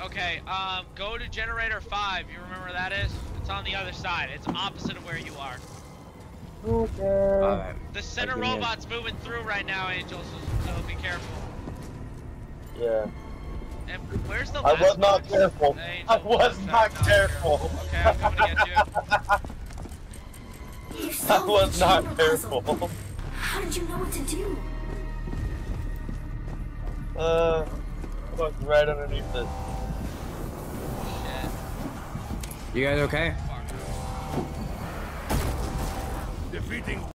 Okay, go to generator 5. You remember where that is? It's on the other side. It's opposite of where you are. Okay. Alright. The center Give me a- robot's moving through right now, Angel, so be careful. Yeah. And where's the I last was not box? careful. Angel, I was not careful. Okay, I'm coming to get you. You I solved was the not chamber careful. puzzle. How did you know what to do? Look right underneath it. Shit. You guys okay? Fuck. Defeating